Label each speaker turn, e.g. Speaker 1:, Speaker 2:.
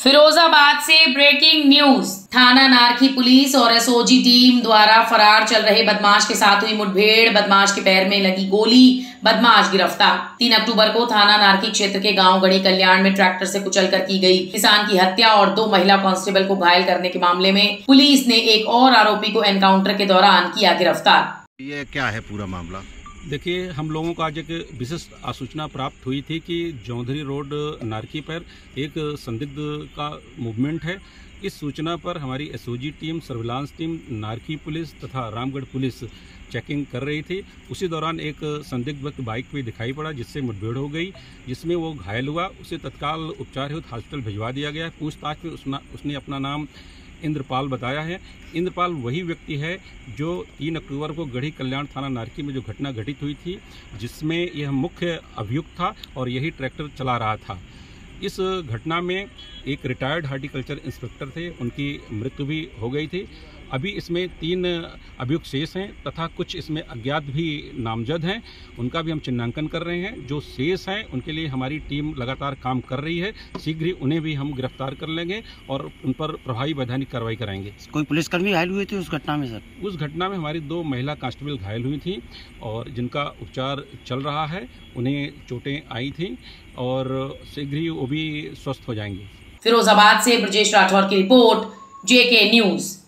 Speaker 1: फिरोजाबाद से breaking news. थाना Narkhi police और एसओजी टीम द्वारा फरार चल रहे बदमाश के साथ हुई मुठभेड़, बदमाश के पैर में लगी गोली, बदमाश गिरफ्तार। 3 अक्टूबर को थाना नारखी क्षेत्र के गांव गढ़ी कल्याण में ट्रैक्टर से कुचलकर की गई किसान की हत्या और 2 महिला कांस्टेबल को घायल करने के मामले में पुलिस ने एक और आरोपी को एनकाउंटर के दौरान किया गिरफ्तार।
Speaker 2: ये क्या है पूरा मामला?
Speaker 3: देखिए, हम लोगों को आज एक विशिष्ट सूचना प्राप्त हुई थी कि जौंधरी रोड नारकी पर एक संदिग्ध का मूवमेंट है। इस सूचना पर हमारी SOG team, surveillance team, Narki police तथा रामगढ़ पुलिस चेकिंग कर रही थी। उसी दौरान एक संदिग्ध व्यक्ति बाइक पे दिखाई पड़ा, जिससे मुठभेड़ हो गई, जिसमें वो घायल हुआ। उसे तत्काल उपचार हेतु हॉस्पिटल भिजवा दिया गया। पूछताछ में उसने अपना नाम इंद्रपाल बताया है। इंद्रपाल वही व्यक्ति है जो 3 अक्टूबर को गढ़ी कल्याण थाना नारकी में जो घटना घटित हुई थी, जिसमें यह मुख्य अभियुक्त था और यही ट्रैक्टर चला रहा था। इस घटना में एक रिटायर्ड हॉर्टिकल्चर इंस्पेक्टर थे, उनकी मृत्यु भी हो गई थी। अभी इसमें 3 अभियुक्त शेष हैं तथा कुछ इसमें अज्ञात भी नामजद हैं, उनका भी हम चिन्हांकन कर रहे हैं। जो शेष हैं उनके लिए हमारी टीम लगातार काम कर रही है। शीघ्र ही उन्हें भी हम गिरफ्तार कर लेंगे और उन पर प्रभावी वैधानिक कार्रवाई कराएंगे।
Speaker 2: कोई पुलिसकर्मी घायल हुए थे उस घटना में सर?
Speaker 3: उस घटना में हमारी 2 महिला कांस्टेबल घायल हुई थी और जिनका उपचार चल रहा है। उन्हें चोटें आई थी और शीघ्र ही वो भी स्वस्थ हो जाएंगे।
Speaker 1: फिरोजाबाद से ब्रजेश राठौर की रिपोर्ट, JK न्यूज।